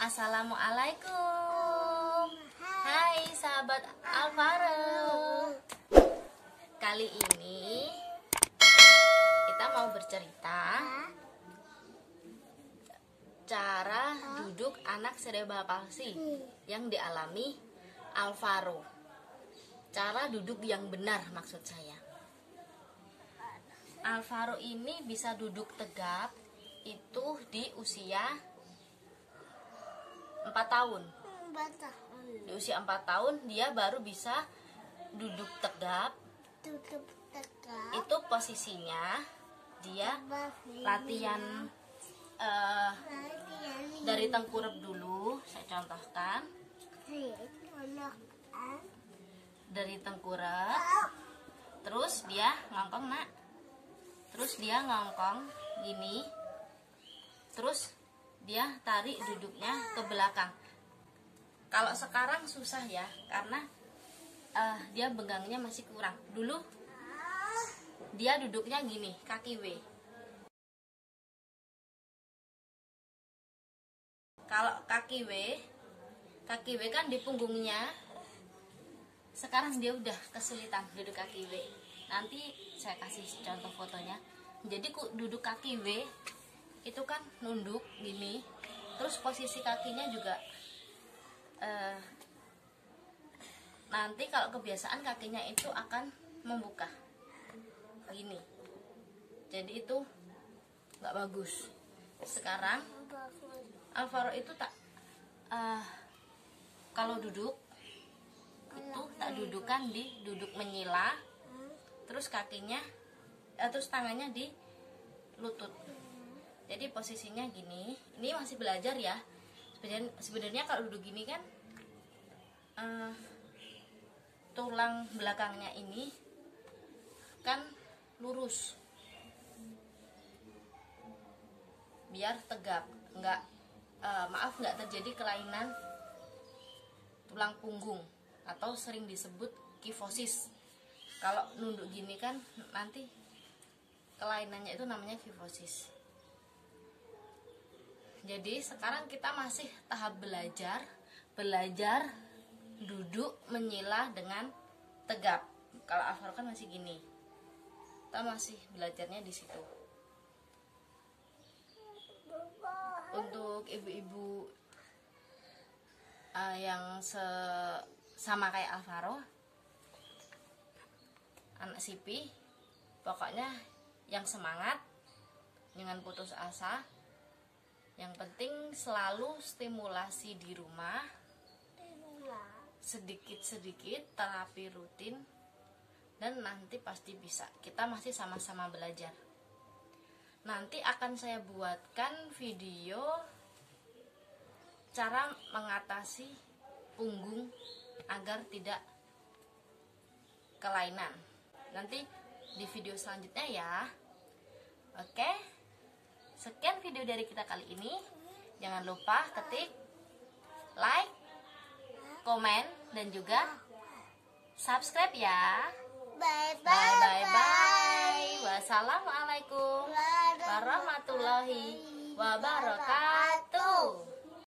Assalamualaikum. Hai sahabat Alvaro. Kali ini kita mau bercerita cara duduk anak serebral palsi yang dialami Alvaro. Cara duduk yang benar maksud saya. Alvaro ini bisa duduk tegap itu di usia 4 tahun. Di usia 4 tahun dia baru bisa duduk tegap. Itu posisinya dia latihan dari tengkurap dulu. Saya contohkan. Dari tengkurap. Terus dia ngongkong, Nak. Terus dia ngongkong gini. Terus dia tarik duduknya ke belakang. Kalau sekarang susah ya, karena dia benggangnya masih kurang. Dulu dia duduknya gini, kaki W. Kalau kaki W kan di punggungnya. Sekarang dia udah kesulitan duduk kaki W. Nanti saya kasih contoh fotonya. Jadi duduk kaki W itu kan nunduk gini, terus posisi kakinya juga nanti kalau kebiasaan kakinya itu akan membuka gini, jadi itu nggak bagus. Sekarang Alvaro itu kalau duduk itu tak dudukan di duduk menyila, terus kakinya terus tangannya di lutut. Jadi posisinya gini. Ini masih belajar ya. Sebenarnya kalau duduk gini kan tulang belakangnya ini kan lurus, biar tegap, nggak terjadi kelainan tulang punggung atau sering disebut kifosis. Kalau nunduk gini kan nanti kelainannya itu namanya kifosis. Jadi sekarang kita masih tahap belajar duduk menyila dengan tegap. Kalau Alvaro kan masih gini. Kita masih belajarnya di situ. Untuk ibu-ibu yang sama kayak Alvaro, anak Sipi, pokoknya yang semangat, jangan putus asa. Yang penting selalu stimulasi di rumah, sedikit-sedikit terapi rutin, dan nanti pasti bisa. Kita masih sama-sama belajar. Nanti akan saya buatkan video cara mengatasi punggung agar tidak kelainan. Nanti di video selanjutnya ya. Oke. Sekian video dari kita kali ini. Jangan lupa ketik like, komen, dan juga subscribe ya. Bye. Wassalamualaikum warahmatullahi wabarakatuh.